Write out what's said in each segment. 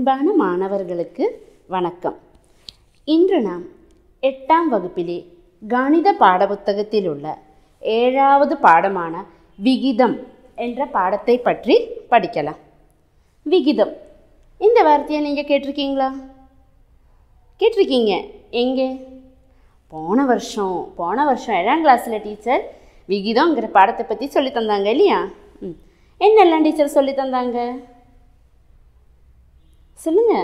அன்பான மாணவர்களுக்கு வணக்கம். இன்று நாம் 8ஆம் வகுப்பிலே கணித பாடப்புத்தகத்தில் உள்ள 7வது பாடமான விகிதம் என்ற பாடத்தை பற்றி படிக்கலாம். விகிதம் இந்த வார்த்தையை நீங்கள் கேட்டிருக்கீங்களா? கேட்டிருக்கீங்க. எங்கே? போன வருஷம் 7ஆம் கிளாஸில் டீச்சர் விகிதங்கிற பாடத்தை பற்றி சொல்லி தந்தாங்க இல்லையா? என்னெல்லாம் டீச்சர் சொல்லி தந்தாங்க சொல்லுங்க.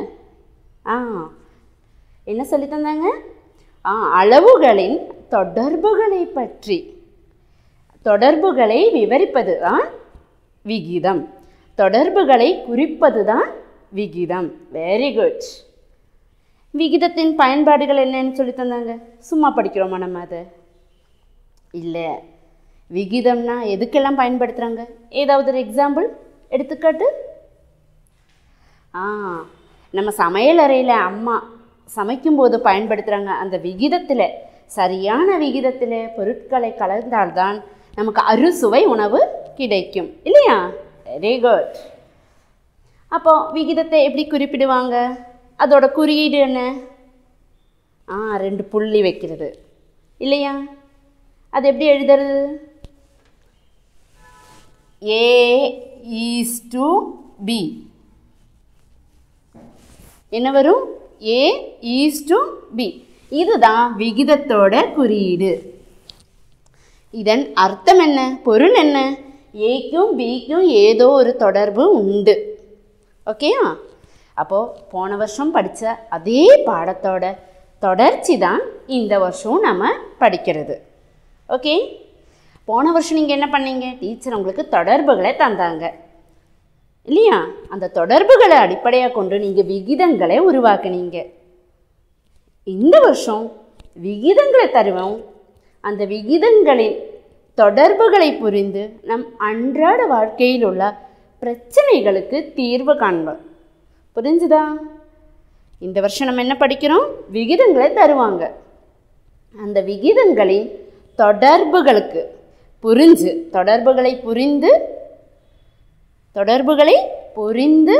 என்ன சொல்லி தந்தாங்க? அளவுகளின் தொடர்புகளை பற்றி, தொடர்புகளை விவரிப்பது தான் விகிதம், தொடர்புகளை குறிப்பது தான் விகிதம். Very good. விகிதத்தின் பயன்பாடுகள் என்னன்னு சொல்லி தந்தாங்க. சும்மா படிக்கிறோமா நம்ம? அதை இல்லை. விகிதம்னா எதுக்கெல்லாம் பயன்படுத்துகிறாங்க? ஏதாவது ஒரு எக்ஸாம்பிள், எடுத்துக்காட்டு? நம்ம சமையல் அறையில் அம்மா சமைக்கும்போது பயன்படுத்துகிறாங்க. அந்த விகிதத்தில், சரியான விகிதத்தில் பொருட்களை கலந்தால்தான் நமக்கு அறுசுவை உணவு கிடைக்கும் இல்லையா? Very good. அப்போ விகிதத்தை எப்படி குறிப்பிடுவாங்க? அதோட குறியீடு என்ன? 2 புள்ளி வைக்கிறது இல்லையா? அது எப்படி எழுதுறது? A:B. என்ன வரும்? A:B. இதுதான் விகிதத்தோட குறியீடு. இதன் அர்த்தம் என்ன? பொருள் என்ன? ஏக்கும் பிக்கும் ஏதோ ஒரு தொடர்பு உண்டு. ஓகேயா? அப்போது போன வருஷம் படித்த அதே பாடத்தோட தொடர்ச்சி தான் இந்த வருஷம் நம்ம படிக்கிறது. ஓகே? போன வருஷம் நீங்கள் என்ன பண்ணீங்க? டீச்சர் உங்களுக்கு தொடர்புகளை தந்தாங்க இல்லையா? அந்த தொடர்புகளை அடிப்படையாக கொண்டு நீங்கள் விகிதங்களை உருவாக்குனீங்க. இந்த வருஷம் விகிதங்களை தருவோம். அந்த விகிதங்களின் தொடர்புகளை புரிந்து நம் அன்றாட வாழ்க்கையில் உள்ள பிரச்சனைகளுக்கு தீர்வு காண்போம். புரிஞ்சுதா? இந்த வருஷம் நம்ம என்ன படிக்கிறோம்? விகிதங்களை தருவாங்க. அந்த விகிதங்களின் தொடர்புகளை புரிந்து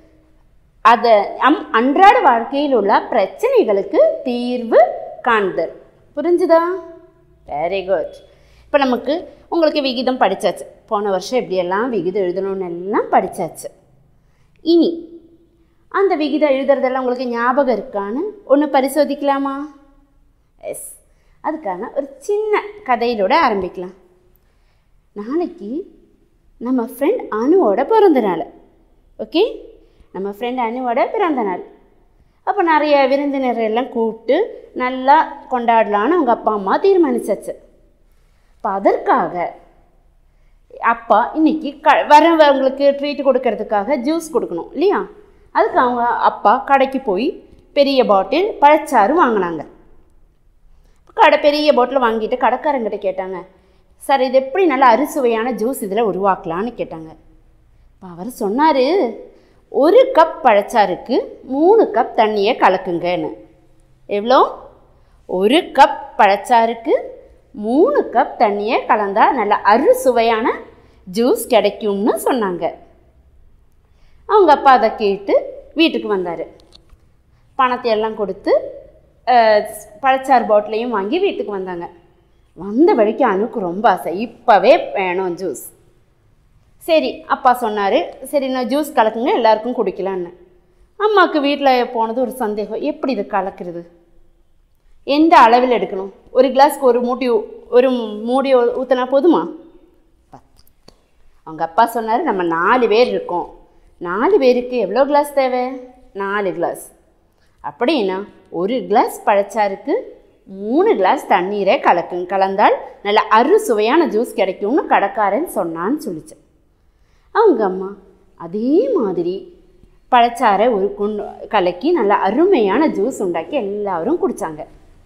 அதை நம் அன்றாட வாழ்க்கையில் உள்ள பிரச்சனைகளுக்கு தீர்வு காண்தல். புரிஞ்சுதா? Very good. இப்போ உங்களுக்கு விகிதம் படித்தாச்சு. போன வருஷம் எப்படியெல்லாம் விகிதம் எழுதணும்னு எல்லாம் படித்தாச்சு. இனி அந்த விகிதம் எழுதுறதெல்லாம் உங்களுக்கு ஞாபகம் இருக்கான்னு ஒன்று பரிசோதிக்கலாமா? எஸ். அதுக்கான ஒரு சின்ன கதையிலோட ஆரம்பிக்கலாம். நாளைக்கு நம்ம ஃப்ரெண்ட் அனுவோட பிறந்த நாள். ஓகே? நம்ம ஃப்ரெண்ட் அனுவோட பிறந்த நாள். அப்போ நிறைய விருந்தினர்கள் எல்லாம் கூப்பிட்டு நல்லா கொண்டாடலான்னு அவங்க அப்பா அம்மா தீர்மானிச்சாச்சு. இப்போ அதற்காக அப்பா இன்னைக்கு வரவங்களுக்கு ட்ரீட் கொடுக்கறதுக்காக ஜூஸ் கொடுக்கணும் இல்லையா? அதுக்கு அவங்க அப்பா கடைக்கு போய் பெரிய பாட்டில் பழச்சாறு வாங்கினாங்க. பெரிய பாட்டில் வாங்கிட்டு கடைக்காரங்கிட்ட கேட்டாங்க, சார் இது எப்படி நல்ல அறுசுவையான ஜூஸ் இதில் உருவாக்கலான்னு கேட்டாங்க. இப்போ அவர் சொன்னார், 1 கப் பழச்சாருக்கு 3 கப் தண்ணியை கலக்குங்கன்னு. எவ்வளோ? 1 கப் பழச்சாருக்கு 3 கப் தண்ணியை கலந்தால் நல்ல அறுசுவையான ஜூஸ் கிடைக்கும்னு சொன்னாங்க. அவங்க அப்பா அதை கேட்டு வீட்டுக்கு வந்தார். பணத்தை எல்லாம் கொடுத்து பழச்சாறு பாட்டிலையும் வாங்கி வீட்டுக்கு வந்தாங்க. வந்த வழிக்கு அனுக்கு ரொம்ப ஆசை, இப்போவே வேணும் ஜூஸ். சரி, அப்பா சொன்னார், சரி நான் ஜூஸ் கலக்குங்க எல்லாருக்கும் குடிக்கலான்னு. அம்மாவுக்கு வீட்டில் போனது ஒரு சந்தேகம், எப்படி இது கலக்கிறது, எந்த அளவில் எடுக்கணும்? ஒரு கிளாஸ்க்கு ஒரு மூடி ஊற்றினா போதுமா? அவங்க அப்பா சொன்னார், நம்ம 4 பேர் இருக்கோம், 4 பேருக்கு எவ்வளோ கிளாஸ் தேவை? 4 கிளாஸ். அப்படின்னா 1 கிளாஸ் பழச்சாருக்கு 3 கிளாஸ் தண்ணீரை கலந்தால் நல்ல அறுசுவையான ஜூஸ் கிடைக்கும்னு கடைக்காரன் சொன்னான்னு சொல்லிச்சு. அவங்க அம்மா அதே மாதிரி பழச்சாரை கலக்கி நல்ல அருமையான ஜூஸ் உண்டாக்கி எல்லாரும் குடித்தாங்க.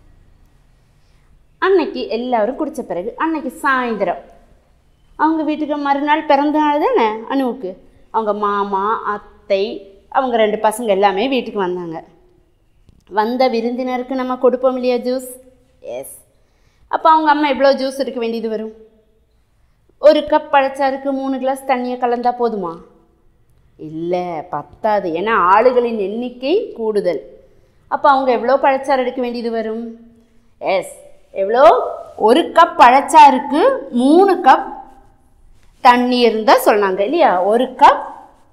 அன்னைக்கு எல்லாரும் குடித்த பிறகு அன்னைக்கு சாயந்தரம் அவங்க வீட்டுக்கு மறுநாள் பிறந்த நாள் தானே அனுவுக்கு. அவங்க மாமா, அத்தை, அவங்க 2 பசங்க எல்லாமே வீட்டுக்கு வந்தாங்க. வந்த விருந்தினருக்கு நம்ம கொடுப்போம் இல்லையா ஜூஸ்? எஸ். அப்போ அவங்க அம்மா எவ்வளோ ஜூஸ் இருக்க வேண்டியது வரும்? 1 கப் பழச்சாருக்கு 3 கிளாஸ் தண்ணியை கலந்தால் போதுமா? இல்லை, பத்தாது. ஏன்னா ஆளுகளின் எண்ணிக்கை கூடுதல். அப்போ அவங்க எவ்வளோ பழச்சாறு எடுக்க வேண்டியது வரும்? எஸ், எவ்வளோ? 1 கப் பழச்சாருக்கு 3 கப் தண்ணீர் தான் சொன்னாங்க இல்லையா? 1 கப்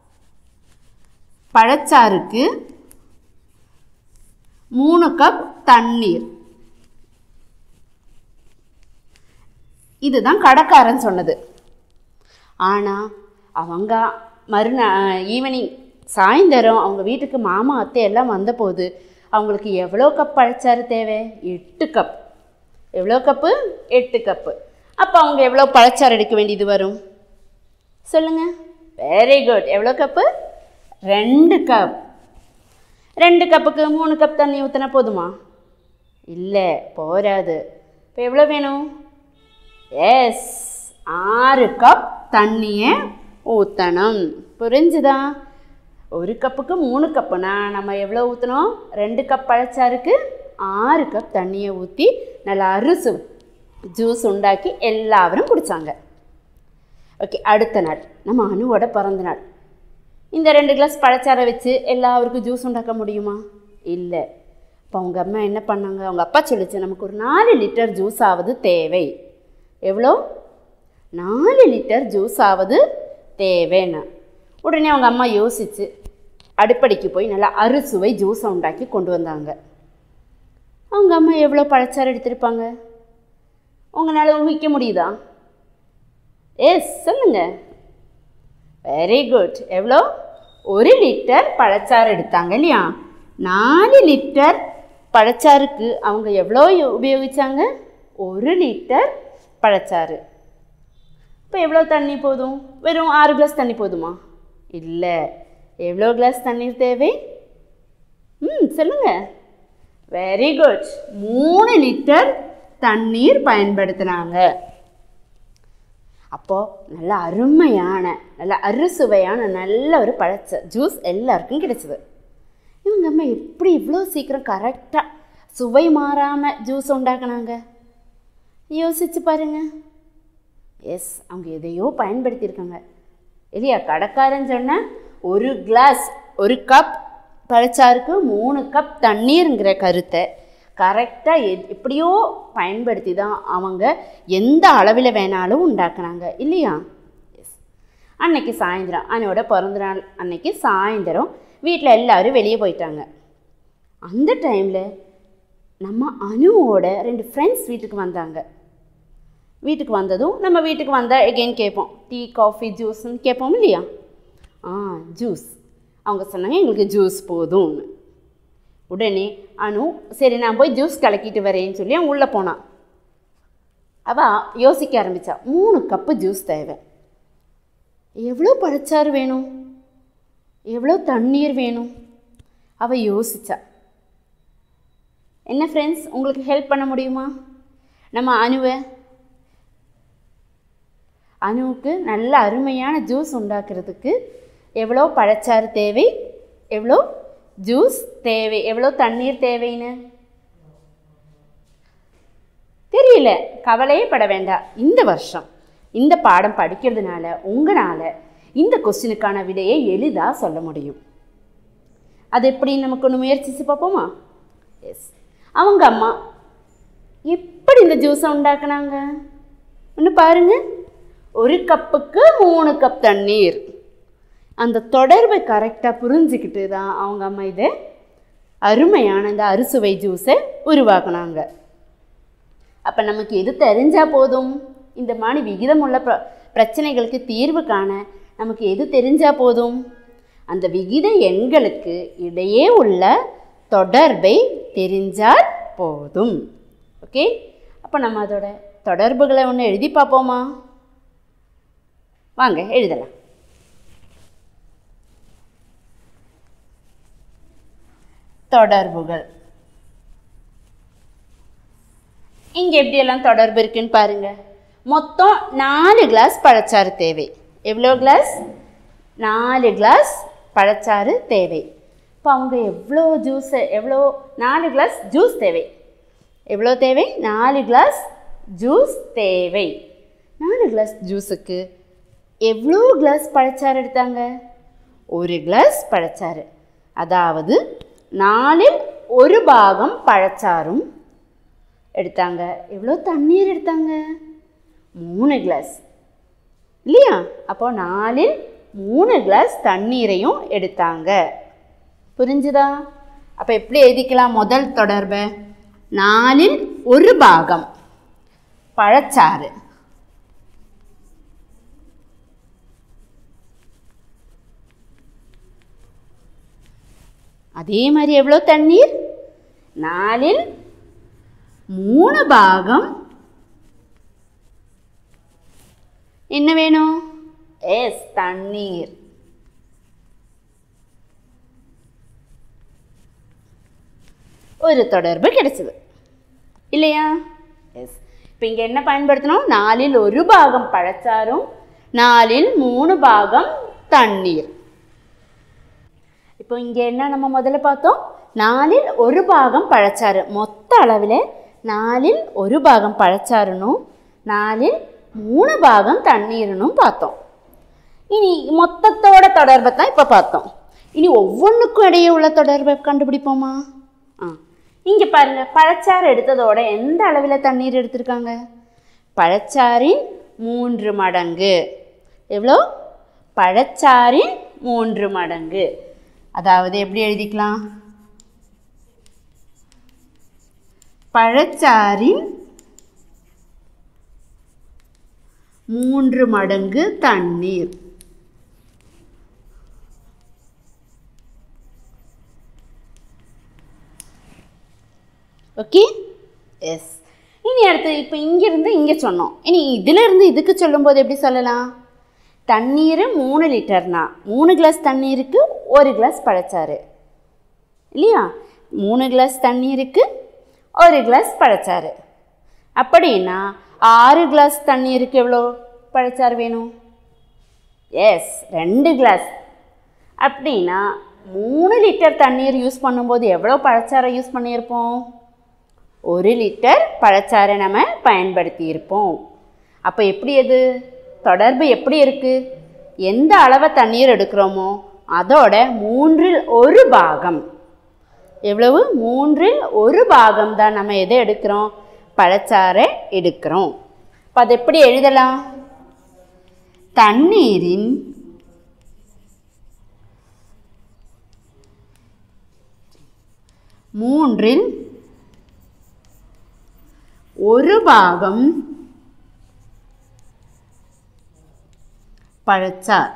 பழச்சாருக்கு 3 கப் தண்ணீர். இதுதான் கடைக்காரன் சொன்னது. ஆனால் அவங்க ஈவினிங் சாயந்தரம் அவங்க வீட்டுக்கு மாமா அத்தை எல்லாம் வந்தபோது அவங்களுக்கு எவ்வளோ கப் பழச்சாறு தேவை? 8 கப். எவ்வளோ கப்பு? 8 கப்பு. அப்போ அவங்க எவ்வளோ பழச்சாறு எடுக்க வேண்டியது வரும் சொல்லுங்கள்? Very good. எவ்வளோ கப்பு? 2 கப். 2 கப்புக்கு 3 கப் தண்ணி ஊற்றினா போதுமா? இல்லை, போராது. இப்போ எவ்வளோ வேணும்? எஸ், 6 கப் தண்ணியை ஊற்றணும். புரிஞ்சுதா? 1 கப்புக்கு 3 கப்புனா நம்ம எவ்வளோ ஊற்றணும்? 2 கப் பழச்சாருக்கு 6 கப் தண்ணியை ஊற்றி நல்லா அரிசி ஜூஸ் உண்டாக்கி எல்லாரும் குடித்தாங்க. ஓகே, அடுத்த நாள் நம்ம அனுவோட பிறந்த நாள். இந்த 2 கிளாஸ் பழச்சாரை வச்சு எல்லாருக்கும் ஜூஸ் உண்டாக்க முடியுமா? இல்லை. இப்போ அவங்க அம்மா என்ன பண்ணாங்க? அவங்க அப்பா சொல்லிச்சு, நமக்கு ஒரு 4 லிட்டர் ஜூஸ் ஆவது தேவை. எவ்வளோ? 4 லிட்டர் ஜூஸ் ஆவது தேவைன்னு. உடனே அவங்க அம்மா யோசித்து அடுப்படிக்கு போய் நல்லா அறுசுவை ஜூஸை உண்டாக்கி கொண்டு வந்தாங்க. அவங்க அம்மா எவ்வளோ பழச்சாறு எடுத்திருப்பாங்க? உங்களால் ஊகிக்க முடியுதா? எஸ், சொல்லுங்கள். Very good. எவ்வளோ? 1 லிட்டர் பழச்சாறு எடுத்தாங்க இல்லையா? 4 லிட்டர் பழச்சாருக்கு அவங்க எவ்வளோ உபயோகித்தாங்க? 1 லிட்டர் பழச்சாறு. இப்போ எவ்வளோ தண்ணி போதும்? வெறும் 6 கிளாஸ் தண்ணி போதுமா? இல்லை. எவ்வளோ கிளாஸ் தண்ணீர் தேவை? சொல்லுங்கள். Very good. 3 லிட்டர் தண்ணீர் பயன்படுத்தினாங்க. அப்போது நல்ல அருமையான நல்ல அறுசுவையான நல்ல ஒரு ஜூஸ் எல்லாருக்கும் கிடைச்சிது. இவங்க அம்மா எப்படி இவ்வளோ சீக்கிரம் கரெக்டாக சுவை மாறாமல் ஜூஸ் உண்டாக்குனாங்க? யோசிச்சு பாருங்க. எஸ், அவங்க எதையோ பயன்படுத்தியிருக்காங்க இல்லையா? கடைக்காரன் சொன்ன 1 கப் பழச்சாருக்கு 3 கப் தண்ணீருங்கிற கருத்தை கரெக்டாக எப்படியோ பயன்படுத்தி தான் அவங்க எந்த அளவில் வேணாலும் உண்டாக்குனாங்க இல்லையா? எஸ். அன்னைக்கு சாயந்தரம் அனுவோட பிறந்த நாள் அன்னைக்கு சாயந்தரம் வீட்டில் எல்லோரும் வெளியே போயிட்டாங்க. அந்த டைமில் நம்ம அனுவோட 2 ஃப்ரெண்ட்ஸ் வீட்டுக்கு வந்தாங்க. வீட்டுக்கு வந்ததும் நம்ம வீட்டுக்கு வந்தால் எகெயின் கேட்போம், டீ காஃபி ஜூஸ்ன்னு கேட்போம் இல்லையா? ஜூஸ். அவங்க சொன்னாங்க எங்களுக்கு ஜூஸ் போதும்னு. உடனே அனு சரி நான் போய் ஜூஸ் கலக்கிட்டு வரேன்னு சொல்லி அவன் உள்ளே போனான். அவள் யோசிக்க ஆரம்பித்தா, 3 கப்பு ஜூஸ் தேவை. எவ்வளோ பழச்சாறு வேணும்? எவ்வளோ தண்ணீர் வேணும்? அவள் யோசித்தா. என்ன ஃப்ரெண்ட்ஸ், உங்களுக்கு ஹெல்ப் பண்ண முடியுமா? நம்ம அனுவுக்கு நல்ல அருமையான ஜூஸ் உண்டாக்குறதுக்கு எவ்வளோ பழச்சாறு தேவை, எவ்வளோ ஜூஸ் தேவை, எவ்வளோ தண்ணீர் தேவைன்னு தெரியல. கவலையே பட வேண்டாம். இந்த வருஷம் இந்த பாடம் படிக்கிறதுனால உங்களால் இந்த கொஸ்டினுக்கான விடையை எளிதாக சொல்ல முடியும். அது எப்படி நமக்கு ஒன்று முயற்சித்து பார்ப்போமா? எஸ். அவங்க அம்மா எப்படி இந்த ஜூஸை உண்டாக்குனாங்க ஒன்று பாருங்கள். 1 கப்புக்கு 3 கப் தண்ணீர். அந்த தொடர்பை கரெக்டாக புரிஞ்சுக்கிட்டு தான் அவங்க அம்மா இதை அருமையான இந்த அறுசுவை ஜூஸை உருவாக்குனாங்க. அப்போ நமக்கு எது தெரிஞ்சால் போதும்? இந்த மாதிரி விகிதமுள்ள பிரச்சனைகளுக்கு தீர்வு காண நமக்கு எது தெரிஞ்சால் போதும்? அந்த விகித எண்களுக்கு இடையே உள்ள தொடர்பை தெரிஞ்சால் போதும். ஓகே, அப்போ நம்ம அதோட தொடர்புகளை ஒன்று எழுதி பார்ப்போமா? வாங்க எழுதலாம். தொடர்புகள் இங்கே எப்படியெல்லாம் தொடர்பு இருக்குன்னு பாருங்கள். மொத்தம் 4 கிளாஸ் பழச்சாறு தேவை. எவ்வளோ கிளாஸ்? 4 கிளாஸ் பழச்சாறு தேவை. இப்போ அவங்க எவ்வளோ 4 கிளாஸ் ஜூஸ் தேவை. எவ்வளோ தேவை? 4 கிளாஸ் ஜூஸ் தேவை. 4 கிளாஸ் ஜூஸுக்கு எவ்வளோ கிளாஸ் பழச்சாறு எடுத்தாங்க? ஒரு கிளாஸ் பழச்சாறு. அதாவது 4ல் 1 பாகம் பழச்சாறும் எடுத்தாங்க. எவ்வளோ தண்ணீர் எடுத்தாங்க? 3 கிளாஸ் இல்லையா? அப்போ 4ல் 3 கிளாஸ் தண்ணீரையும் எடுத்தாங்க. புரிஞ்சுதா? அப்போ எப்படி எழுதிக்கலாம் முதல் தொடர்பை? 4ல் 1 பாகம் பழச்சாறு. அதே மாதிரி எவ்வளோ தண்ணீர்? 4ல் 3 பாகம் என்ன வேணும்? எஸ், தண்ணீர். ஒரு தொடர்பு கிடைச்சது இல்லையா? எஸ். இப்போ இங்கே என்ன பயன்படுத்தணும்? 4ல் 1 பாகம் பழச்சாறும் 4ல் 3 பாகம் தண்ணீர். இப்போ இங்கே என்ன நம்ம முதல்ல பார்த்தோம்? 4ல் 1 பாகம் பழச்சாறு. மொத்த அளவில் 4ல் 1 பாகம் பழச்சாறுனும் 4ல் 3 பாகம் தண்ணீர்னும் பார்த்தோம். இனி மொத்தத்தோட தொடர்பை தான் இப்போ பார்த்தோம். இனி ஒவ்வொன்றுக்கும் இடையே உள்ள தொடர்பை கண்டுபிடிப்போமா? இங்கே பாருங்க, பழச்சாறு எடுத்ததோட எந்த அளவில் தண்ணீர் எடுத்திருக்காங்க? பழச்சாறின் 3 மடங்கு. எவ்வளோ? பழச்சாறின் 3 மடங்கு. அதாவது எப்படி எழுதிக்கலாம்? பழச்சாறின் 3 மடங்கு தண்ணீர். Okay, yes. இனி அடுத்து இப்போ இங்கிருந்து இங்கே சொன்னோம். இனி இதிலிருந்து இதுக்கு சொல்லும்போது எப்படி சொல்லலாம்? தண்ணீர் 3 லிட்டர்னா 3 கிளாஸ் தண்ணீருக்கு 1 கிளாஸ் பழச்சாறு இல்லையா? 3 கிளாஸ் தண்ணீருக்கு 1 கிளாஸ் பழச்சாறு. அப்படின்னா 6 கிளாஸ் தண்ணீருக்கு எவ்வளோ பழச்சாறு வேணும்? Yes, 2 glass. அப்படின்னா 3 லிட்டர் தண்ணீர் யூஸ் பண்ணும்போது எவ்வளோ பழச்சாறை யூஸ் பண்ணியிருப்போம்? 1 லிட்டர் பழச்சாறை நம்ம பயன்படுத்தி இருப்போம். அப்போ எப்படி அது தொடர்பு எப்படி இருக்குது? எந்த அளவை தண்ணீர் எடுக்கிறோமோ அதோட 3ல் 1 பாகம். எவ்வளவு? 3ல் 1 பாகம் தான் நம்ம எதை எடுக்கிறோம்? பழச்சாறை எடுக்கிறோம். இப்போ அது எப்படி எழுதலாம்? தண்ணீரின் 3ல் 1 பாகம் பழச்சாறு.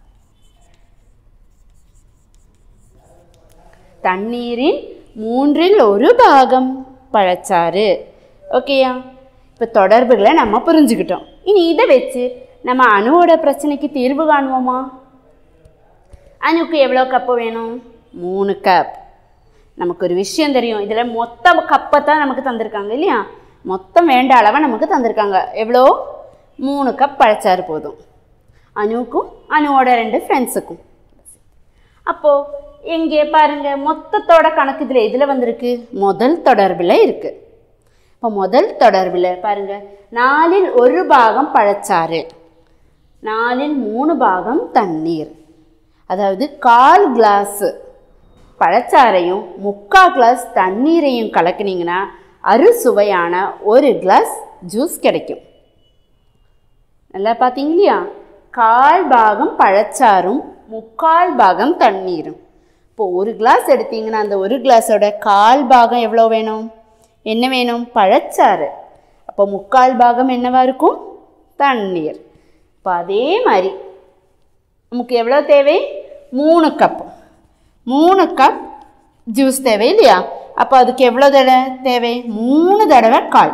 தண்ணீரின் 3ல் 1 பாகம் பழச்சாறு. ஓகேயா? இப்போ தொடர்புகளை நம்ம புரிஞ்சுக்கிட்டோம். இனி இதை வச்சு நம்ம அணுவோட பிரச்சனைக்கு தீர்வு காணுவோமா? அணுக்கு எவ்வளோ கப்பு வேணும்? 3 கப். நமக்கு ஒரு விஷயம் தெரியும், இதில் மொத்த கப்பை தான் நமக்கு தந்திருக்காங்க இல்லையா? மொத்தம் வேண்ட அளவை நமக்கு தந்திருக்காங்க. எவ்வளோ? 3 கப் பழச்சாறு போதும் அணுவுக்கும் அணுவோட 2 ஃப்ரெண்ட்ஸுக்கும். அப்போது இங்கே பாருங்கள், மொத்தத்தோட கணக்கு இதில் எதில் வந்திருக்கு? முதல் தொடர்பில் இருக்குது. இப்போ முதல் தொடர்பில் பாருங்கள், 4ல் 1 பாகம் பழச்சாறு, 4ல் 3 பாகம் தண்ணீர். அதாவது 1/4 கிளாஸு பழச்சாறையும் 3/4 கிளாஸ் தண்ணீரையும் கலக்குனீங்கன்னா அறுசுவையான 1 கிளாஸ் ஜூஸ் கிடைக்கும். நல்லா பார்த்தீங்க இல்லையா? 1/4 பாகம் பழச்சாறும் 3/4 பாகம் தண்ணீரும். இப்போ 1 கிளாஸ் எடுத்தீங்கன்னா அந்த 1 கிளாஸோட 1/4 பாகம் எவ்வளோ வேணும்? என்ன வேணும்? பழச்சாறு. அப்போ 3/4 பாகம் என்னவா இருக்கும்? தண்ணீர். இப்போ அதே மாதிரி நமக்கு எவ்வளோ தேவை? 3 கப். 3 கப் ஜூஸ் தேவை இல்லையா? அப்போ அதுக்கு எவ்வளோ தடவை தேவை? 3 தடவை 1/4.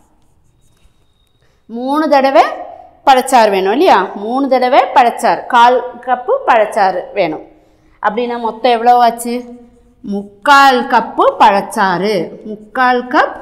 3 தடவை பழச்சாறு வேணும் இல்லையா? 3 தடவை பழச்சாறு, 1/4 கப்பு பழச்சாறு வேணும். அப்படின்னா மொத்தம் எவ்வளோ ஆச்சு? 3/4 கப்பு பழச்சாறு. 3/4 கப்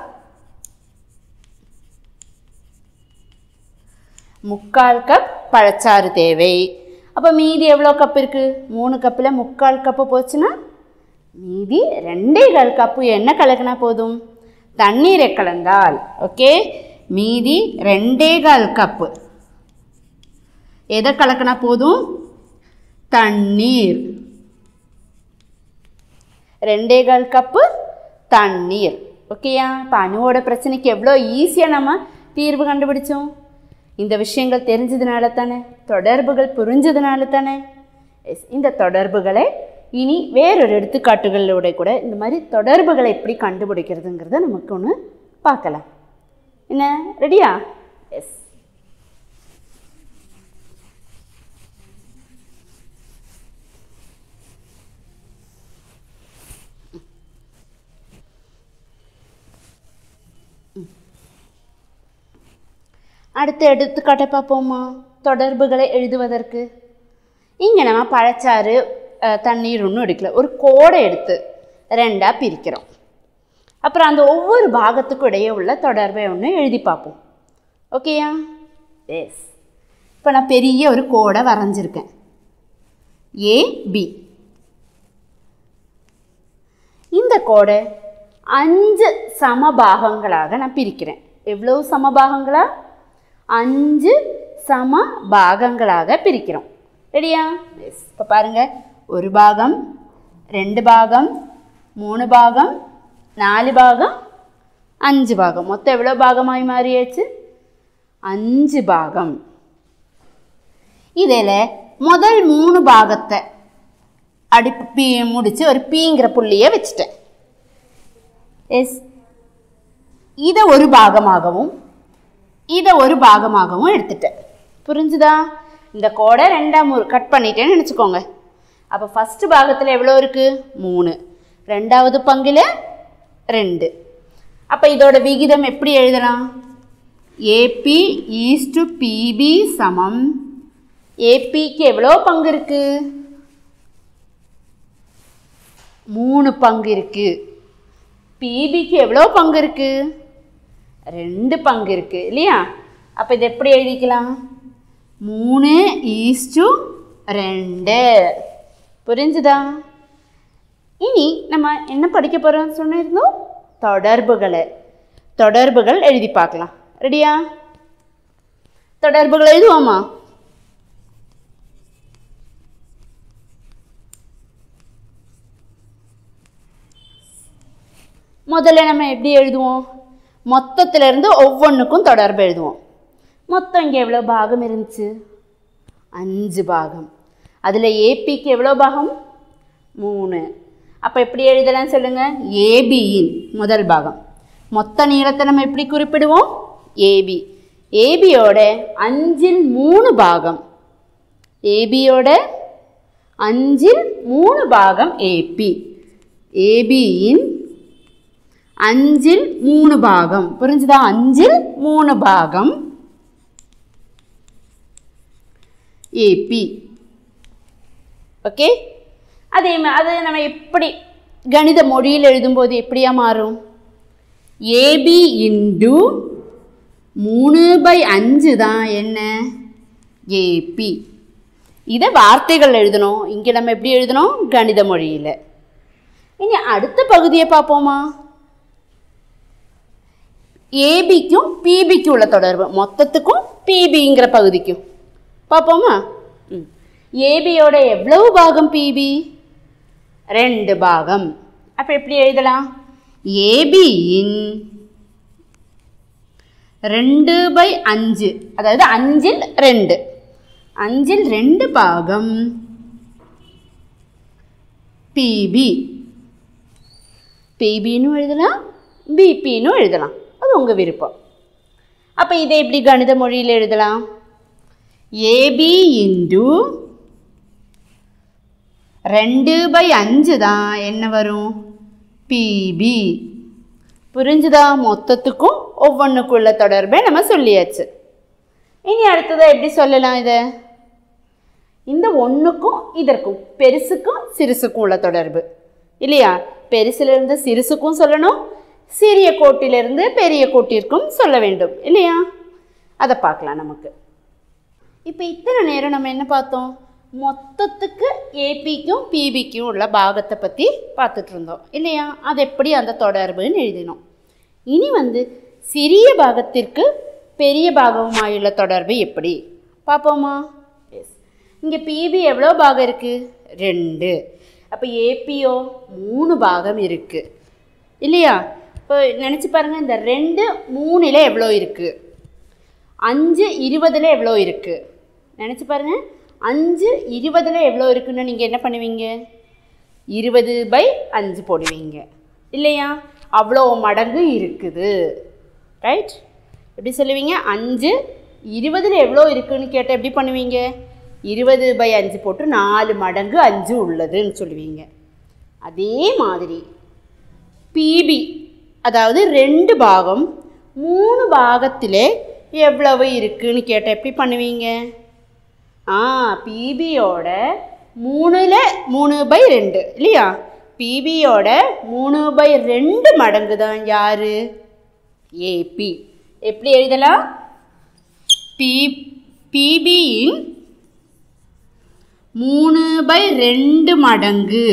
3/4 கப் பழச்சாறு தேவை. அப்போ மீதி எவ்வளோ கப் இருக்குது? 3 கப்பில் 3/4 கப்பு போச்சுன்னா மீதி 2/4 கப்பு என்ன கலக்கினா போதும்? தண்ணீரை கலந்தால். ஓகே, மீதி 2/4 கப்பு எதை கலக்கினா போதும்? தண்ணீர். 2.25 கப்பு தண்ணீர். ஓகேயா? இப்போ அணுவோட பிரச்சனைக்கு எவ்வளோ ஈஸியாக நம்ம தீர்வு கண்டுபிடிச்சோம். இந்த விஷயங்கள் தெரிஞ்சதுனால தானே, தொடர்புகள் புரிஞ்சதுனால தானே. இந்த தொடர்புகளை இனி வேறொரு எடுத்துக்காட்டுகளோட கூட இந்த மாதிரி தொடர்புகளை எப்படி கண்டுபிடிக்கிறதுங்கிறத நமக்கு ஒன்று பார்க்கலாம். என்ன, ரெடியா? எஸ். அடுத்த எடுத்துக்காட்டை பார்ப்போமா? தொடர்புகளை எழுதுவதற்கு இங்கே நம்ம பழச்சாறு தண்ணீர் ஒன்றும் எடுக்கல, ஒரு கோடை எடுத்து 2ஆக பிரிக்கிறோம். அப்புறம் அந்த ஒவ்வொரு பாகத்துக்கும் இடையே உள்ள தொடர்பை ஒன்று எழுதி பார்ப்போம். ஓகேயா? எஸ். இப்போ நான் பெரிய ஒரு கோடை வரைஞ்சிருக்கேன், ஏபி. இந்த கோடை 5 சமபாகங்களாக நான் பிரிக்கிறேன். எவ்வளவு சமபாகங்களா? 5 சம பாகங்களாக பிரிக்கிறோம். ரெடியா? எஸ். இப்போ பாருங்கள், 1 பாகம், 2 பாகம், 3 பாகம், 4 பாகம், 5 பாகம். மொத்தம் எவ்வளோ பாகமாய் மாறியாச்சு? 5 பாகம். இதில் முதல் 3 பாகத்தை அடுப்பி முடித்து ஒரு பீங்கிற புள்ளியை வச்சுட்டேன். எஸ். இதை ஒரு பாகமாகவும் இதை ஒரு பாகமாகவும் எடுத்துட்டேன். புரிஞ்சுதா? இந்த கோடை 2ஆக கட் பண்ணிட்டேன்னு நினச்சிக்கோங்க. அப்போ ஃபஸ்ட்டு பாகத்தில் எவ்வளோ இருக்குது? 3. 2வது பங்கில் 2. அப்போ இதோட விகிதம் எப்படி எழுதலாம்? ஏபி ஈஸ்டு பிபி சமம். ஏபிக்கு எவ்வளோ பங்கு இருக்குது? 3 பங்கு இருக்குது. பிபிக்கு எவ்வளோ பங்கு இருக்குது? 2 பங்கு இருக்குது இல்லையா? அப்போ இது எப்படி எழுதிக்கலாம்? 3:2. புரிஞ்சுதா? இனி நம்ம என்ன படிக்க போகிறோம்னு சொன்னிருந்தோம்? தொடர்புகள் எழுதி பார்க்கலாம். ரெடியா? தொடர்புகள் எழுதுவோமா? முதல்ல நம்ம எப்படி எழுதுவோம்? மொத்தத்திலிருந்து ஒவ்வொன்றுக்கும் தொடர்பு எழுதுவோம். மொத்தம் இங்கே எவ்வளோ பாகம் இருந்துச்சு? 5 பாகம். அதில் ஏபிக்கு எவ்வளோ பாகம்? 3. அப்போ எப்படி எழுதலாம் சொல்லுங்கள்? ஏபியின் முதல் பாகம். மொத்த நீளத்தை நம்ம எப்படி குறிப்பிடுவோம்? ஏபி. ஏபியோட 5/3 பாகம். ஏபியோட 5/3 பாகம் ஏபி. ஏபியின் 5/3 பாகம். புரிஞ்சுதா? 5/3 பாகம் ஏபி. ஓகே. அதே அது நம்ம எப்படி கணித மொழியில் எழுதும்போது எப்படியா மாறும்? ஏபி இன்டு 3/5 தான் என்ன? ஏபி. இதை வார்த்தைகள் எழுதணும். இங்கே நம்ம எப்படி எழுதணும்? கணித மொழியில். இனி அடுத்த பகுதியை பார்ப்போமா? ஏபிக்கும் பிபிக்கும் உள்ள தொடர்பு, மொத்தத்துக்கும் பிபிங்கிற பகுதிக்கும் பார்ப்போமா? ஏபியோட எவ்வளவு பாகம் பிபி? 2 பாகம். அப்போ எப்படி எழுதலாம்? ஏபியின் 2/5, அதாவது 5/2. 5/2 பாகம் பிபி. பிபின்னு எழுதலாம், பிபின்னு எழுதலாம், அது உங்கள் விருப்பம். அப்போ இதை எப்படி கணித மொழியில் எழுதலாம்? ஏபி இன்டு 2/5 தான் என்ன வரும்? பிபி. புரிஞ்சுதா? மொத்தத்துக்கும் ஒவ்வொன்றுக்குள்ள தொடர்பை நம்ம சொல்லியாச்சு. இனி அடுத்ததாக எப்படி சொல்லலாம் இதை? இந்த 1க்கும் இதற்கும், பெருசுக்கும் சிறுசுக்கும் உள்ள தொடர்பு இல்லையா? பெருசிலிருந்து சிறுசுக்கும் சொல்லணும், சிறிய கோட்டிலிருந்து பெரிய கோட்டிற்கும் சொல்ல வேண்டும் இல்லையா? அதை பார்க்கலாம் நமக்கு. இப்போ இத்தனை நேரம் நம்ம என்ன பார்த்தோம்? மொத்தத்துக்கு ஏபிக்கும் பிபிக்கும் உள்ள பாகத்தை பற்றி பார்த்துட்டு இருந்தோம் இல்லையா? அது எப்படி அந்த தொடர்புன்னு எழுதினோம். இனி சிறிய பாகத்திற்கு பெரிய பாகமாயுள்ள தொடர்பு எப்படி பார்ப்போமா? எஸ். இங்கே பிபி எவ்வளோ பாகம் இருக்குது? 2. அப்போ ஏபியோ 3 பாகம் இருக்குது இல்லையா? இப்போ நினச்சி பாருங்கள், இந்த 2 3ல் எவ்வளோ இருக்குது? 5 20ல் எவ்வளோ இருக்குது? நினச்சி பாருங்கள், 5 20ல் எவ்வளோ இருக்குன்னு நீங்கள் என்ன பண்ணுவீங்க? 20/5 போடுவீங்க இல்லையா? அவ்வளோ மடங்கு இருக்குது. ரைட்? எப்படி சொல்லுவீங்க? 5 20ல் எவ்வளோ இருக்குதுன்னு கேட்டால் எப்படி பண்ணுவீங்க? 20/5 போட்டு 4 மடங்கு 5 உள்ளதுன்னு சொல்லுவீங்க. அதே மாதிரி பிபி, அதாவது 2 பாகம் 3 பாகத்தில் எவ்வளவு இருக்குதுன்னு கேட்டால் எப்படி பண்ணுவீங்க? பிபியோட 3/2 இல்லையா? பிபியோட 3/2 மடங்கு தான் யார்? ஏபி. எப்படி எழுதலாம்? பிபியின் 3/2 மடங்கு,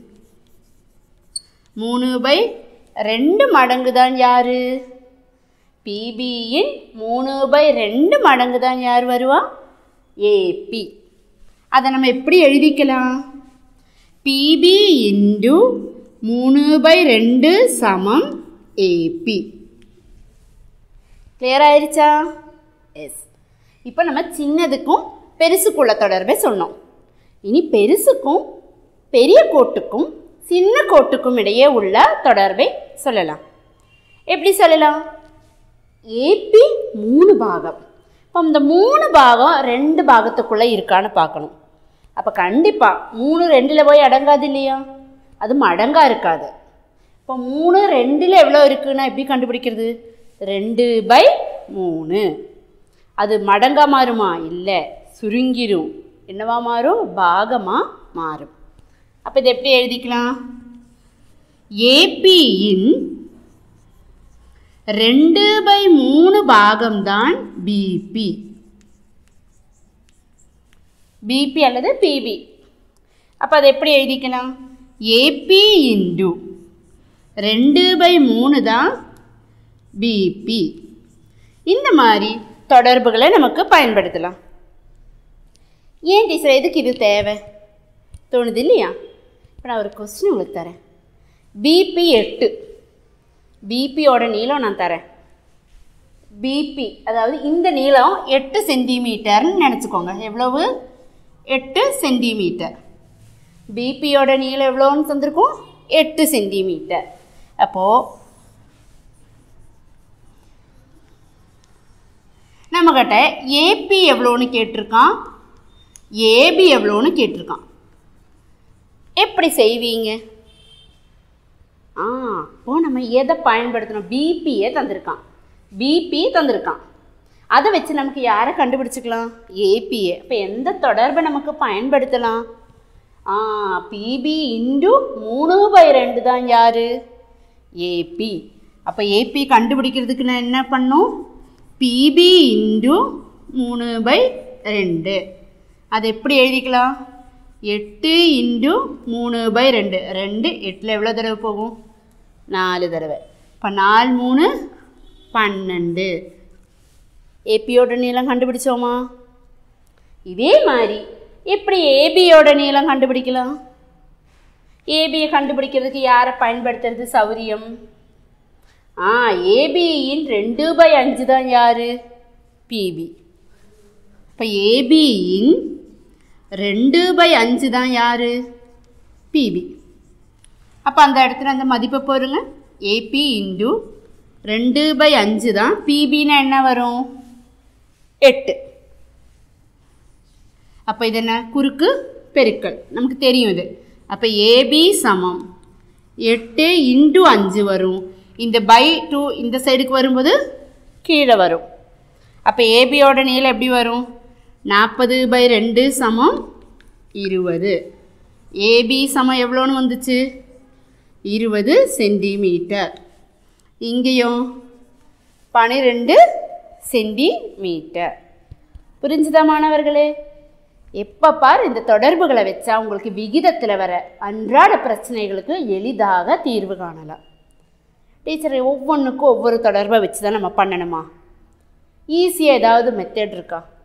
3/2 மடங்கு தான் யார்? பிபியின் 3/2 மடங்கு தான் யார் வருவா? ஏபி. அதை நம்ம எப்படி எழுதிக்கலாம்? பிபி இன்டு 3/2 சமம் ஏபி. கிளியர் ஆயிடுச்சா? எஸ். இப்போ நம்ம சின்னதுக்கும் பெருசுக்குள்ள தொடர்பை சொன்னோம். இனி பெருசுக்கும் பெரிய கோட்டுக்கும் சின்ன கோட்டுக்கும் இடையே உள்ள தொடர்பை சொல்லலாம். எப்படி சொல்லலாம்? ஏபி 3 பாகம். இப்போ இந்த 3 பாகம் 2 பாகத்துக்குள்ளே இருக்கான்னு பார்க்கணும். அப்போ கண்டிப்பாக 3 2ல் போய் அடங்காது இல்லையா? அது மடங்கா இருக்காது. இப்போ 3 2ல் எவ்வளோ இருக்குன்னா எப்படி கண்டுபிடிக்கிறது? 2/3. அது மடங்கா மாறுமா? இல்லை, சுருங்கிரும். என்னவா மாறும்? பாகமாக மாறும். அப்போ இதை எப்படி எழுதிக்கலாம்? ஏபியின் 2/3 பாகம்தான் பிபி. பிபி அல்லது பிபி. அப்போ அதை எப்படி எழுதிக்கலாம்? ஏபி இன்டு 2/3 தான் பிபி. இந்த மாதிரி தொடர்புகளை நமக்கு பயன்படுத்தலாம். ஏன் டீச்சர் எதுக்கு இது தேவை தோணுது இல்லையா? இப்போ நான் ஒரு கொஸ்டின் உங்களுக்கு தரேன். பிபி 8, பிபியோட நீளம் நான் தரேன். பிபி அதாவது இந்த நீளம் 8 சென்டிமீட்டர்னு நினச்சிக்கோங்க. எவ்வளவு? 8 சென்டிமீட்டர். பிபியோட நீளம் எவ்வளோன்னு தந்திருக்கும்? 8 சென்டிமீட்டர். அப்போது நம்மக்கிட்ட ஏபி எவ்வளோன்னு கேட்டிருக்கான், ஏபி எவ்வளோன்னு கேட்டிருக்கான். எப்படி செய்வீங்க? அப்போது நம்ம எதை பயன்படுத்தணும்? பிபியை தந்திருக்கான், பிபி தந்திருக்கான். அதை வச்சு நமக்கு யாரை கண்டுபிடிச்சிக்கலாம்? ஏபியை. இப்போ எந்த தொடர்பை நமக்கு பயன்படுத்தலாம்? பிபி இன்டு 3/2 தான் யார்? ஏபி. அப்போ ஏபி கண்டுபிடிக்கிறதுக்கு நான் என்ன பண்ணும்? PB into 3/2. அது எப்படி எழுதிக்கலாம்? 8 இன்டு 3/2. 2 8ல் எவ்வளோ தடவை போகும்? 4 தடவை. இப்போ 4 3 12. ஏபியோட நீளம் கண்டுபிடிச்சோமா? இதே மாதிரி எப்படி ஏபியோட நீளம் கண்டுபிடிக்கலாம்? ஏபியை கண்டுபிடிக்கிறதுக்கு யாரை பயன்படுத்துறது சௌரியம்? ஏபியின் 2/5 தான் யார்? பிபி. இப்போ ஏபியின் 2/5 தான் யார்? பிபி. அப்போ அந்த இடத்துல அந்த மதிப்பை போடுங்க. ஏபி இன்டு 2/5 தான். பிபின்னா என்ன வரும்? 8. அப்போ இது என்ன? குறுக்கு பெருக்கல், நமக்கு தெரியும் இது. அப்போ ஏபி சமம் 8 இன்டு 5 வரும். இந்த /2 இந்த சைடுக்கு வரும்போது கீழே வரும். அப்போ ஏபியோட நீளம் எப்படி வரும்? 40/2 சமம் 20. ஏபி சமம் எவ்வளோன்னு வந்துச்சு? 20 சென்டிமீட்டர். இங்கேயும் 12 சென்டிமீட்டர். புரிஞ்சுதா மாணவர்களே? எப்போ பார் இந்த தொடர்புகளை வச்சா உங்களுக்கு விகிதத்தில் வர அன்றாட பிரச்சனைகளுக்கு எளிதாக தீர்வு காணலாம். டீச்சர் ஒவ்வொன்றுக்கும் ஒவ்வொரு தொடர்பை வச்சு தான் நம்ம பண்ணணுமா? ஈஸியாக ஏதாவது மெத்தட் இருக்கா?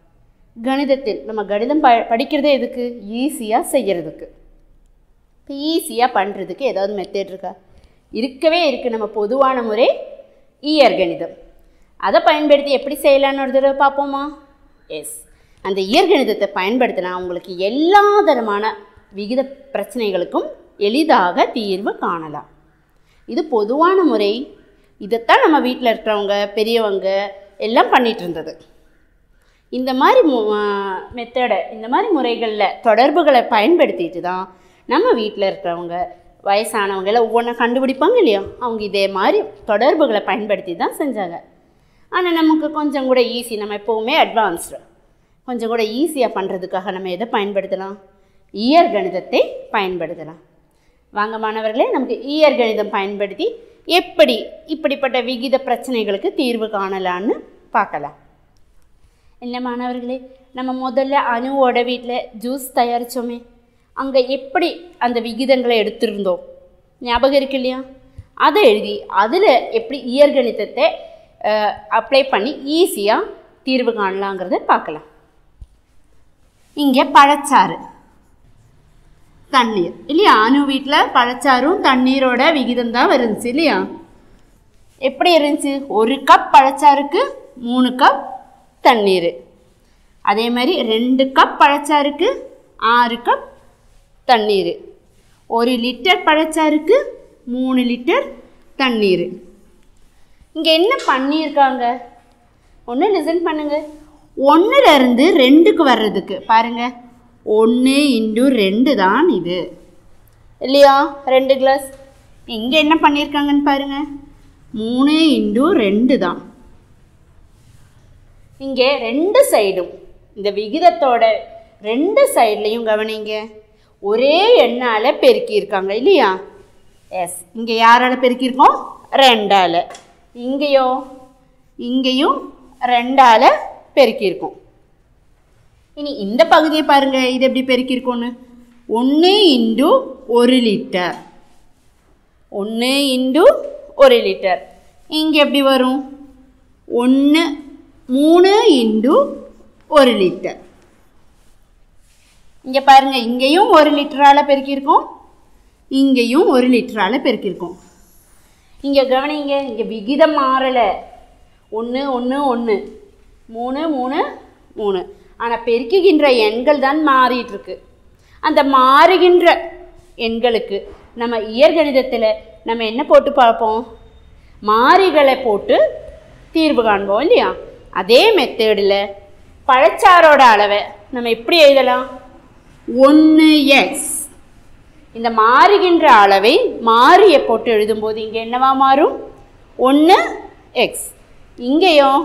கணிதத்தில் நம்ம கணிதம் படிக்கிறதே எதுக்கு? ஈஸியாக செய்கிறதுக்கு. இப்போ ஈஸியாக பண்ணுறதுக்கு ஏதாவது மெத்தட் இருக்கா? இருக்கவே இருக்குது. நம்ம பொதுவான முறை இயற்கணிதம். அதை பயன்படுத்தி எப்படி செய்யலான்னு ஒரு தடவை பார்ப்போமா? எஸ், அந்த இயற்கணிதத்தை பயன்படுத்தினா உங்களுக்கு எல்லா தரமான விகித பிரச்சனைகளுக்கும் எளிதாக தீர்வு காணலாம். இது பொதுவான முறை. இதைத்தான் நம்ம வீட்டில் இருக்கிறவங்க பெரியவங்க எல்லாம் பண்ணிகிட்டு இருந்தது. இந்த மாதிரி மெத்தடை, இந்த மாதிரி முறைகளில் தொடர்புகளை பயன்படுத்திட்டு தான் நம்ம வீட்டில் இருக்கிறவங்க வயசானவங்க எல்லாம் ஒவ்வொன்றா கண்டுபிடிப்பாங்க இல்லையா, அவங்க இதே மாதிரி தொடர்புகளை பயன்படுத்தி தான் செஞ்சாங்க. ஆனால் நமக்கு கொஞ்சம் கூட ஈஸி, நம்ம எப்போவுமே அட்வான்ஸ்டு, கொஞ்சம் கூட ஈஸியாக பண்ணுறதுக்காக நம்ம எதை பயன்படுத்தலாம்? இயற்கணிதத்தை பயன்படுத்தலாம். வாங்க மாணவர்களே, நமக்கு இயற்கணிதம் பயன்படுத்தி எப்படி இப்படிப்பட்ட விகித பிரச்சனைகளுக்கு தீர்வு காணலான்னு பார்க்கலாம். இல்லை மாணவர்களே, நம்ம முதல்ல அணுவோட வீட்டில் ஜூஸ் தயாரித்தோமே, அங்கே எப்படி அந்த விகிதங்களை எடுத்திருந்தோம் ஞாபகம் இருக்கு இல்லையா? அதை எழுதி அதில் எப்படி இயற்கணிதத்தை அப்ளை பண்ணி ஈஸியாக தீர்வு காணலாங்கிறத பார்க்கலாம். இங்கே பழச்சாறு, தண்ணீர் இல்லையா? அணு வீட்டில் பழச்சாரும் தண்ணீரோட விகிதம் தான் இருந்துச்சு இல்லையா? எப்படி இருந்துச்சு? 1 கப் பழச்சாருக்கு 3 கப் தண்ணீர். அதே மாதிரி 2 கப் பழச்சாருக்கு 6 கப் தண்ணீர். 1 லிட்டர் பழச்சாருக்கு 3 லிட்டர் தண்ணீர். இங்கே என்ன பண்ணியிருக்காங்க? ஒன்று லிசன் பண்ணுங்க. 1லேருந்து 2க்கு வர்றதுக்கு பாருங்கள், 1 × 2 தான் இது இல்லையா? 2 கிளாஸ். இங்கே என்ன பண்ணியிருக்காங்கன்னு பாருங்கள், 3 × 2 தான். இங்கே 2 சைடும், இந்த விகிதத்தோட 2 சைட்லையும் கவனிங்க, ஒரே எண்ணால் பெருக்கியிருக்காங்க இல்லையா? எஸ், இங்கே யாரால் பெருக்கியிருக்கோம்? 2ஆல். இங்கேயும் 2ஆல் பெருக்கியிருக்கோம். இனி இந்த பகுதியை பாருங்கள், இது எப்படி பெருக்கியிருக்கோன்னு. 1 × 1 லிட்டர், 1 × 1 லிட்டர். இங்கே எப்படி வரும்? 3 × 1 லிட்டர். இங்கே பாருங்கள், இங்கேயும் 1 லிட்டரால் பெருக்கியிருக்கோம், இங்கேயும் 1 லிட்டரால் பெருக்கியிருக்கோம். இங்கே கவனிங்க, இங்கே விகிதம் மாறலை. 1 1 1 3 3 3. ஆனால் பெருக்குகின்ற எண்கள் தான் மாறிட்டுருக்கு. அந்த மாறுகின்ற எண்களுக்கு நம்ம இயற்கணிதத்தில் நம்ம என்ன போட்டு பார்ப்போம்? மாறிகளை போட்டு தீர்வு காண்போம் இல்லையா? அதே மெத்தடில் பழச்சாரோட அளவை நம்ம எப்படி எழுதலாம்? 1x. இந்த மாறுகின்ற அளவை மாறியை போட்டு எழுதும்போது இங்கே என்னவா மாறும்? 1x. இங்கேயும்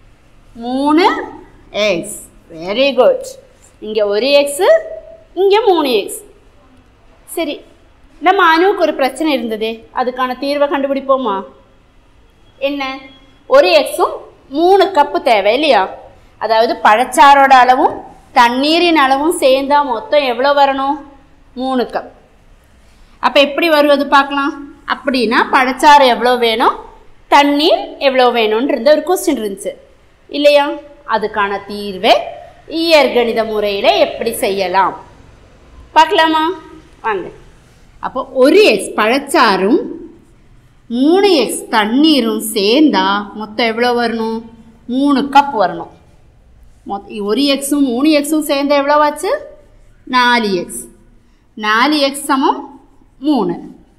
3x. Very good. இங்கே 1x, இங்கே 3x. சரி, நம்ம அணுவுக்கு ஒரு பிரச்சனை இருந்ததே, அதுக்கான தீர்வை கண்டுபிடிப்போமா? என்ன? 1xம் 3 கப்பு தேவை இல்லையா? அதாவது பழச்சாரோட அளவும் தண்ணீரின் அளவும் சேர்ந்தா மொத்தம் எவ்வளோ வரணும்? 3 கப். அப்போ எப்படி வருவது பார்க்கலாம். அப்படின்னா பழச்சாறு எவ்வளோ வேணும், தண்ணீர் எவ்வளோ வேணும்ன்ற ஒரு கொஸ்டின் இருந்துச்சு இல்லையா? அதுக்கான தீர்வை இயற்கணித முறையில் எப்படி செய்யலாம் பார்க்கலாமா? வாங்க. அப்போ 1x பழச்சாரும் 3x தண்ணீரும் சேர்ந்தா மொத்தம் எவ்வளோ வரணும்? 3 கப் வரணும். 1xம் 3xம் சேர்ந்த எவ்வளோவாச்சு? 4x. 4x சமம் 3.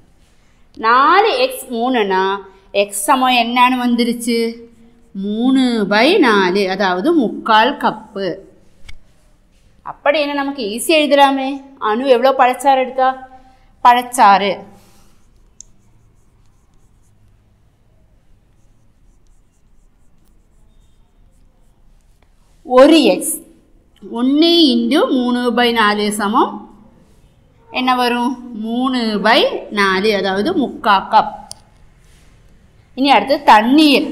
4x 3னா x சமம் என்னன்னு வந்துருச்சு? 3/4, அதாவது 3/4 கப்பு. அப்படின்னு நமக்கு ஈஸியாக எழுதலாமே. அணு எவ்வளோ பழச்சாறு எடுத்தா? பழச்சாறு 1x. 1 × 3/4 சமம் என்ன வரும்? 3/4, அதாவது 3/4 கப். இனி அடுத்து தண்ணீர்.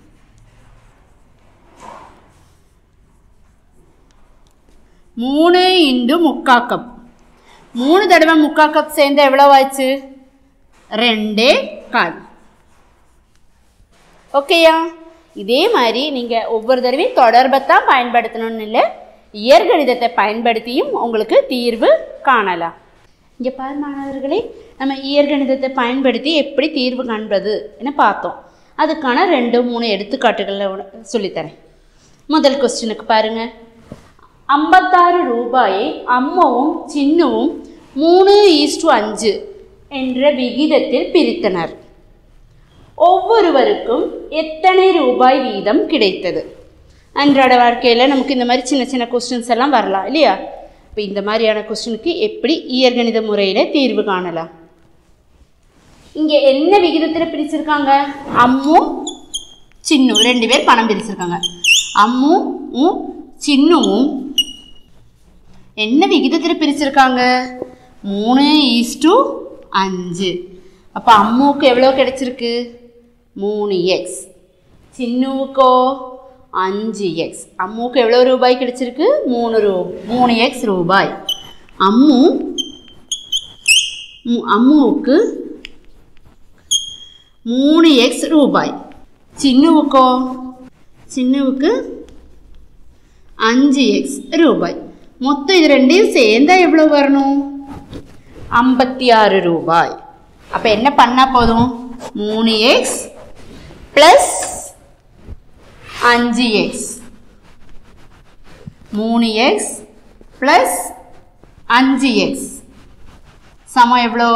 மூணு இன்டு 3/4 கப். 3 தடவை 3/4 கப் சேர்ந்து எவ்வளோ ஆச்சு? 2/4. ஓகேயா? இதே மாதிரி நீங்கள் ஒவ்வொரு தடவையும் தொடர்பைத்தான் பயன்படுத்தணும்னு இல்லை, இயற்கணிதத்தை பயன்படுத்தியும் உங்களுக்கு தீர்வு காணலாம். இங்கே பாரு மாணவர்களே, நம்ம இயற்கணிதத்தை பயன்படுத்தி எப்படி தீர்வு காண்பது என பார்த்தோம். அதுக்கான 2-3 எடுத்துக்காட்டுகளை சொல்லித்தரேன். முதல் கொஸ்டினுக்கு பாருங்கள். 56 ரூபாயை அம்மாவும் சின்னுவும் 3:5 என்ற விகிதத்தில் பிரித்தனர். ஒவ்வொருவருக்கும் எத்தனை ரூபாய் வீதம் கிடைத்தது? அன்றாட வாழ்க்கையில் நமக்கு இந்த மாதிரி சின்ன சின்ன கொஸ்டின்ஸ் எல்லாம் வரலாம் இல்லையா? இப்போ இந்த மாதிரியான கொஸ்டினுக்கு எப்படி இயற்கணித முறையில் தீர்வு காணலாம்? இங்கே என்ன விகிதத்தில் பிரிச்சிருக்காங்க? அம்மும் சின்னும் 2 பேர் பணம் பிரிச்சிருக்காங்க. அம்மும் சின்னுவும் என்ன விகிதத்தில் பிரிச்சிருக்காங்க? 3:5. அப்போ அம்முவுக்கு எவ்வளோ கிடைச்சிருக்கு? 3x. சின்னுவுக்கோ 5x. அம்முவுக்கு எவ்வளோ ரூபாய் கிடைச்சிருக்கு? 3x ரூபாய். அம்முவுக்கு 3x ரூபாய். சின்னுவுக்கு 5x ரூபாய். மொத்தம் இது 2ஐயும் சேர்ந்தா எவ்வளோ வரணும்? 56 ரூபாய். அப்போ என்ன பண்ணால் போதும்? 3x + 5x. 3x + 5x சமம் எவ்வளோ?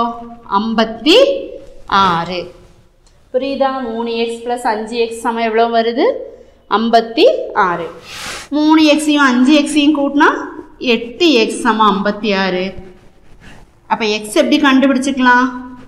56. புரியுதா? 3x + 5x சமம் எவ்வளோ வருது? 56. 3xையும் 5xையும் கூட்டினா 8x சமம் 56. அப்போ x எப்படி கண்டுபிடிச்சிக்கலாம்?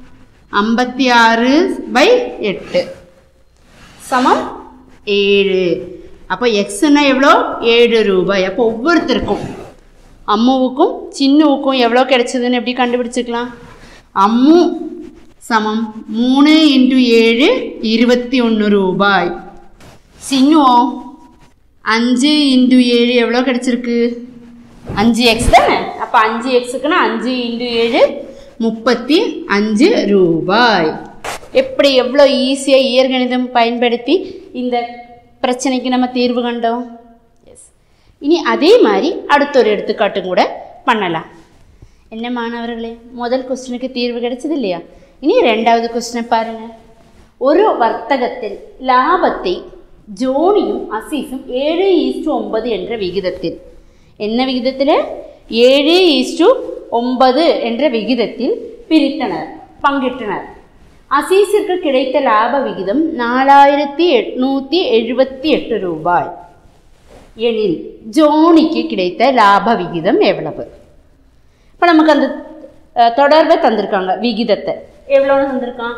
56/8 சமம் 7. அப்போ எக்ஸ்னா எவ்வளோ? 7 ரூபாய். அப்போ ஒவ்வொருத்தருக்கும் அம்முவுக்கும் சின்னுவுக்கும் எவ்வளோ கிடைச்சதுன்னு எப்படி கண்டுபிடிச்சிக்கலாம்? அம்மு சமம் 3 × 7 21 ரூபாய். சின்னுவும் 5 × 7 எவ்வளோ கிடைச்சிருக்கு? 5x தானே? அப்போ 5xக்குன்னா 5 × 7 35 ரூபாய். எப்படி எவ்வளோ ஈஸியாக இயற்கணிதம் பயன்படுத்தி இந்த பிரச்சனைக்கு நம்ம தீர்வு கண்டோம். எஸ். இனி அதே மாதிரி அடுத்த ஒரு எடுத்துக்காட்டு கூட பண்ணலாம். என்ன மாணவர்களே, முதல் கொஸ்டினுக்கு தீர்வு கிடைச்சது இல்லையா? இனி 2வது கொஸ்டினை பாருங்கள். ஒரு வர்த்தகத்தில் லாபத்தை ஜோனியும் அசீஸும் 7:9 என்ற விகிதத்தில், என்ன விகிதத்தில்? 7:9 என்ற விகிதத்தில் பிரித்தனர், பங்கிட்டனர். அசீஸிற்கு கிடைத்த லாப விகிதம் 4878 ரூபாய் எனில் ஜோனிக்கு கிடைத்த லாப விகிதம் எவ்வளவு? இப்போ நமக்கு அந்த தொடர்பை தந்திருக்காங்க, விகிதத்தை எவ்வளோன்னு தந்திருக்கான்?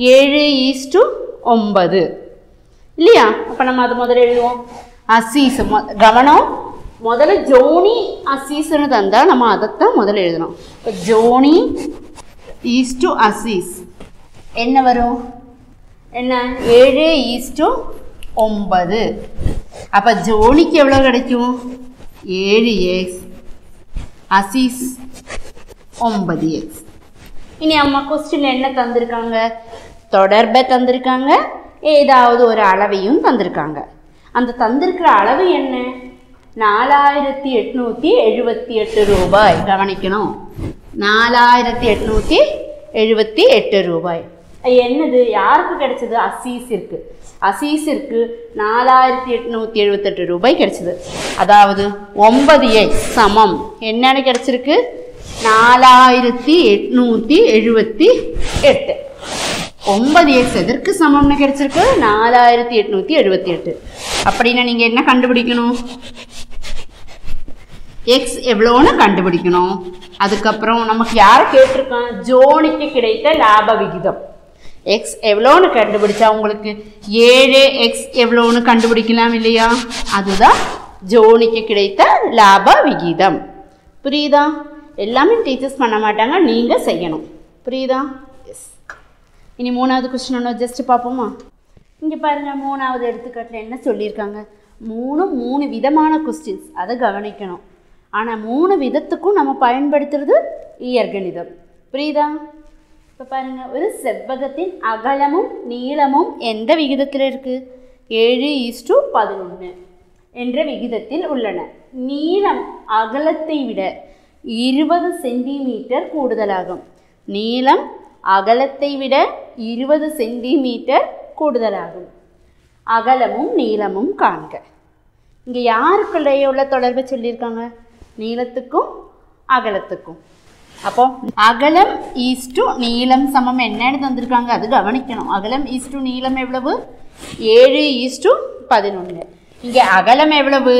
7:9 இல்லையா? அப்போ நம்ம அதை முதல்ல எழுதுவோம். அசீஸ் கவனம், முதல்ல ஜோனி அசீஸ்ன்னு தந்தால் நம்ம அதைத்தான் முதல்ல எழுதணும். இப்போ ஜோனி அசீஸ் என்ன வரும்? என்ன? 7:9. அப்போ ஜோனிக்கு எவ்வளோ கிடைக்கும்? 7x, Azeez 9x. இனி அம்மா கொஸ்டின் என்ன தந்திருக்காங்க? தொடர்பை தந்திருக்காங்க, ஏதாவது ஒரு அளவையும் தந்திருக்காங்க. அந்த தந்திருக்கிற அளவு என்ன? 4878 ரூபாய். கவனிக்கணும், 4878 ரூபாய். என்னது? யாருக்கு கிடைச்சது? அசீஸிற்கு. அசீஸிற்கு 4878 ரூபாய் கிடைச்சது. அதாவது 9x சமம் என்னன்னு கிடைச்சிருக்கு? 4878. 9x எதற்கு சமம்னு கிடைச்சிருக்கு? 4878. அப்படின்னா நீங்கள் என்ன கண்டுபிடிக்கணும்? எக்ஸ் எவ்வளோன்னு கண்டுபிடிக்கணும். அதுக்கப்புறம் நமக்கு யாரை கேட்டிருக்கான்? ஜோனிக்கு கிடைத்த லாப விகிதம். எக்ஸ் எவ்வளோன்னு கண்டுபிடிச்சா உங்களுக்கு 7x எவ்வளோன்னு கண்டுபிடிக்கலாம் இல்லையா? அதுதான் ஜோனிக்கு கிடைத்த லாப விகிதம். புரியுதா? எல்லாமே டீச்சர்ஸ் பண்ண மாட்டாங்க, நீங்கள் செய்யணும். புரியுதா? எஸ். இனி 3வது கொஸ்டின் ஒன்று ஜஸ்ட் பார்ப்போமா? இங்கே பாருங்கள், 3வது எடுத்துக்காட்டில் என்ன சொல்லியிருக்காங்க? 3 விதமான கொஸ்டின்ஸ், அதை கவனிக்கணும். ஆனால் 3 விதத்துக்கும் நம்ம பயன்படுத்துறது இயற்கணிதம். புரியுதா? இப்போ பாருங்கள், ஒரு செவ்வகத்தின் அகலமும் நீளமும் எந்த விகிதத்தில் இருக்குது? 7:11 என்ற விகிதத்தில் உள்ளன. நீளம் அகலத்தை விட 20 சென்டிமீட்டர் கூடுதலாகும். நீளம் அகலத்தை விட 20 சென்டிமீட்டர் கூடுதலாகும். அகலமும் நீளமும் காண்க. இங்கே யாருக்குள்ளேயே உள்ள தொடர்பை சொல்லியிருக்காங்க? நீளத்துக்கும் அகலத்துக்கும். அப்போ அகலம் ஈஸ்டு நீளம் சமம் என்னன்னு தந்திருக்காங்க, அது கவனிக்கணும். அகலம் ஈஸ்டு நீளம் எவ்வளவு? 7:11. இங்கே அகலம் எவ்வளவு?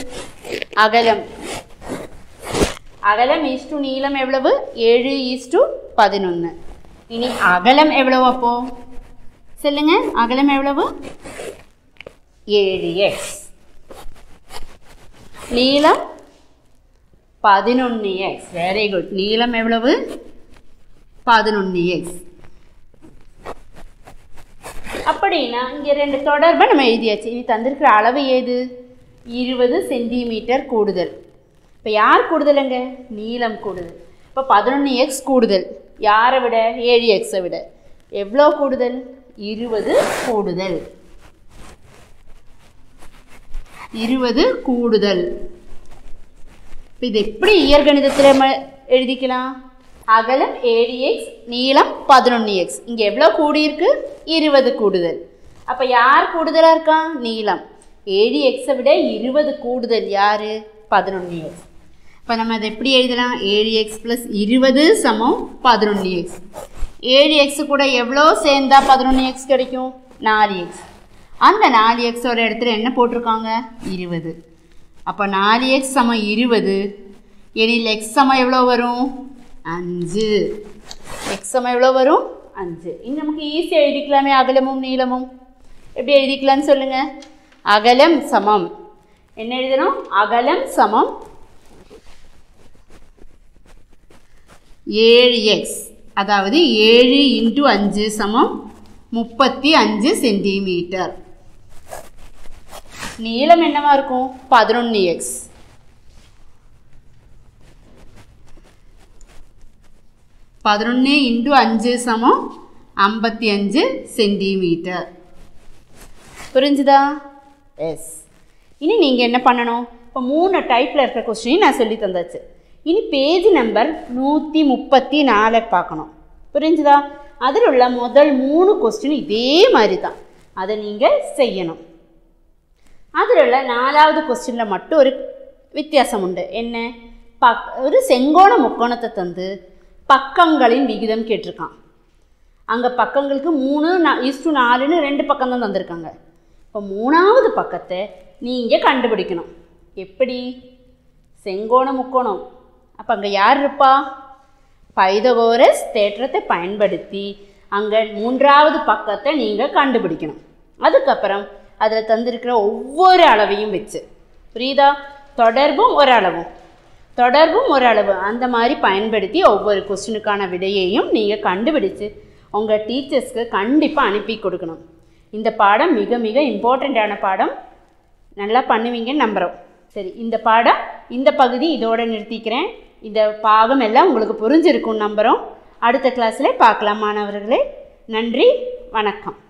அகலம் ஈஸ்டு நீளம் எவ்வளவு? 7:11. இனி அகலம் எவ்வளவு? அப்போ சொல்லுங்க, அகலம் எவ்வளவு? 7x. நீளம் 11x. Very good. நீளம் எவ்வளவு? 11x. அப்படின்னா இங்கே 2 தொடர்பை நம்ம எழுதியாச்சு. இனி தந்திருக்கிற அளவு ஏது? 20 சென்டிமீட்டர் கூடுதல். இப்போ யார் கூடுதலுங்க? நீளம் கூடுதல். இப்போ 11x கூடுதல். யாரை விட? 7xஐ விட. எவ்வளோ கூடுதல்? 20 கூடுதல். 20 கூடுதல். இப்போ இது எப்படி இயற்கணிதத்தில் நம்ம எழுதிக்கலாம்? அகலம் 7x, நீளம் 11x. இங்கே எவ்வளோ கூடியிருக்கு? 20 கூடுதல். அப்போ யார் கூடுதலாக இருக்கா? நீளம். 7xஐ விட 20 கூடுதல் யார்? 11x. இப்போ நம்ம அதை எப்படி எழுதலாம்? 7x + 20 = 11x. 7x கூட எவ்வளோ சேர்ந்தா 11x கிடைக்கும்? 4x. அந்த 4x ஒரு இடத்துல என்ன போட்டிருக்காங்க? 20. அப்போ 4x = 20. எனில் x = எவ்வளோ வரும்? 5. x = எவ்வளோ வரும்? 5. இன்னும் நமக்கு ஈஸியாக எழுதிக்கலாமே அகலமும் நீளமும். எப்படி எழுதிக்கலாம்னு சொல்லுங்கள். அகலம் சமம் என்ன எழுதணும்? அகலம் சமம் 7x. அதாவது 7 × 5 = 35 சென்டிமீட்டர். நீளம் என்னவா இருக்கும்? 11x. × 5 = 55 சென்டிமீட்டர். புரிஞ்சுதா? எஸ். இனி நீங்கள் என்ன பண்ணணும்? இப்போ 3 டைப்பில் இருக்கிற கொஸ்டின் நான் சொல்லி தந்தாச்சு. இனி பேஜ் நம்பர் 134 பார்க்கணும். புரிஞ்சுதா? அதில் உள்ள முதல் 3 கொஸ்டின் இதே மாதிரி தான். அதை நீங்கள் செய்யணும். அதில் உள்ள 4வது கொஸ்டினில் மட்டும் ஒரு வித்தியாசம் உண்டு. என்ன? ஒரு செங்கோண முக்கோணத்தை தந்து பக்கங்களின் விகிதம் கேட்டிருக்கான். அங்கே பக்கங்களுக்கு 3:4ன்னு 2 பக்கம் தான் தந்திருக்காங்க. இப்போ 3வது பக்கத்தை நீங்கள் கண்டுபிடிக்கணும். எப்படி? செங்கோண முக்கோணம். அப்போ அங்கே யார் இருப்பா? பைதகோரஸ் தேற்றத்தை பயன்படுத்தி அங்கே 3வது பக்கத்தை நீங்கள் கண்டுபிடிக்கணும். அதுக்கப்புறம் அதில் தந்திருக்கிற ஒவ்வொரு அளவையும் வச்சு, புரியுதா? தொடர்பும் ஒரு அளவு அந்த மாதிரி பயன்படுத்தி ஒவ்வொரு கொஸ்டினுக்கான விடையையும் நீங்கள் கண்டுபிடிச்சு உங்கள் டீச்சர்ஸ்க்கு கண்டிப்பாக அனுப்பி கொடுக்கணும். இந்த பாடம் மிக மிக இம்பார்ட்டண்ட்டான பாடம். நல்லா பண்ணுவீங்கன்னு நம்புகிறோம். சரி, இந்த பகுதி இதோடு நிறுத்திக்கிறேன். இந்த பாகம் எல்லாம் உங்களுக்கு புரிஞ்சிருக்கும்னு நம்புகிறோம். அடுத்த கிளாஸில் பார்க்கலாம் மாணவர்களே. நன்றி, வணக்கம்.